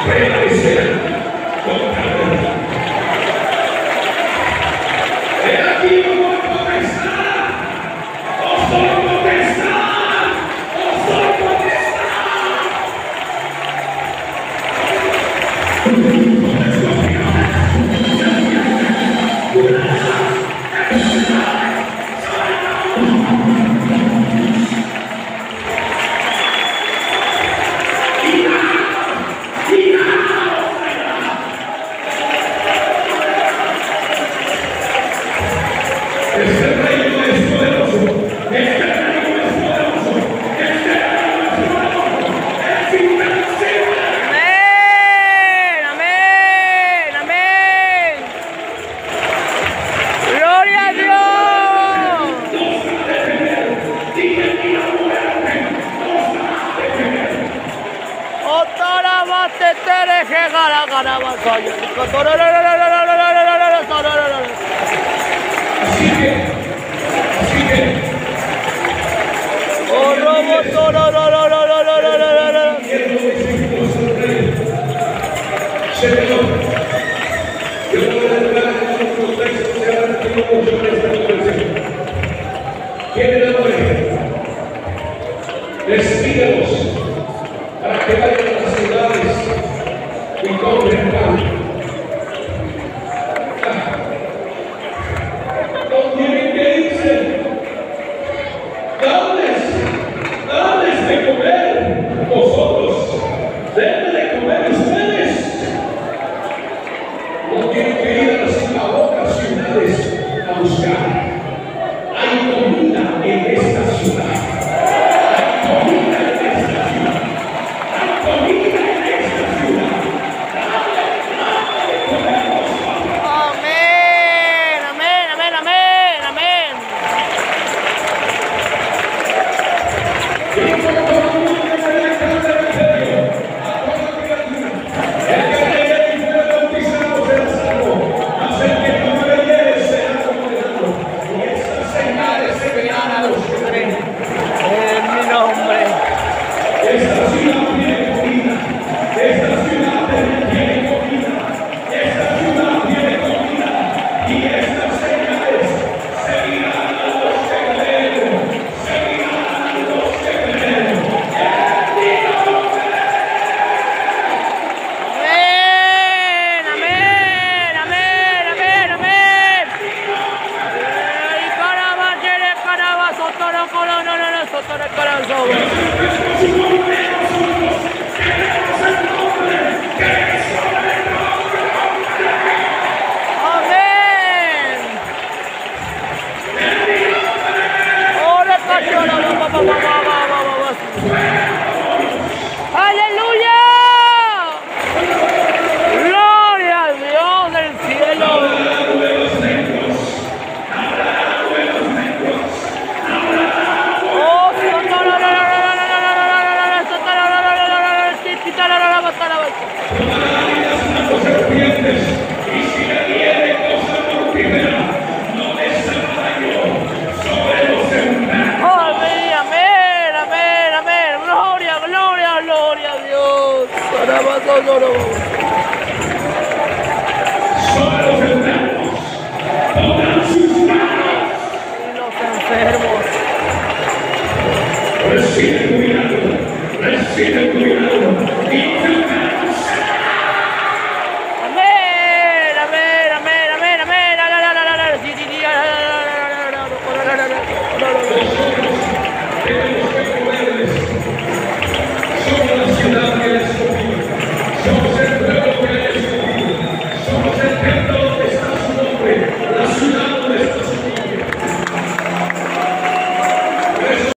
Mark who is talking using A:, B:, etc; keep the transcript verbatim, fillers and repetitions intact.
A: prevalecerán contra el mundo. He aquí una potestad, os doy potestad, os doy potestad. Este reino es poderoso, este reino es poderoso, este reino es poderoso, es invencible.
B: Amén, amén, amén. Gloria a Dios.
A: Nos va a detener, dije que la muerte nos va a detener.
B: Otra más te tereje gara gara basoyo.
A: Así que, así que,
B: Oh, robo, no, no, no, no, no, no, no, no, no, no.
A: quiero decirnos al rey, Señor, yo voy a entrar en otros textos que han tenido mucho en esta conversación. Tienen la muerte, despídelos para que vayan a las ciudades y compren pan. No tienen que irse. Dadles, dadles de comer vosotros. Denme de comer ustedes. No tienen que ir a las sinagogas ciudades a buscar. Hay comida en esta ciudad. Hay comida en esta ciudad. Hay comida en esta ciudad. Dale, dale de comer vosotros.
B: Amén, amén, amén, amén, amén. En mi nombre.
A: Esta ciudad tiene comida. Esta ciudad tiene comida. Esta ciudad tiene comida. Y estas señales seguirán a los que creen. Seguirán a los que creen. En mi nombre.
B: Amén, amén, amén, amén, amén. Y caramba, quiere caramba, sotoro, colo, no, no, no, sotoro, colo, sobo. Amén. Ora, cachorro, no, pa, pa, pa, pa, pa, pa, pa. ¡Aleluya! ¡Gloria a Dios del cielo!
A: Habrá nuevos negros. Habrá nuevos negros.
B: ¡Oh, sotoro, no, no, no, no, no, no, no, no, no, no, sotoro, no, no, no, no, no, no, sí, quítalo, no, no, no, no, no.
A: Tomarán y las manos serpientes, y si le viene cosa mortífera, no desará yo sobre los enfermos.
B: Amén, amén, amén, amén. Gloria, gloria, gloria a Dios. Para más, no, no, no.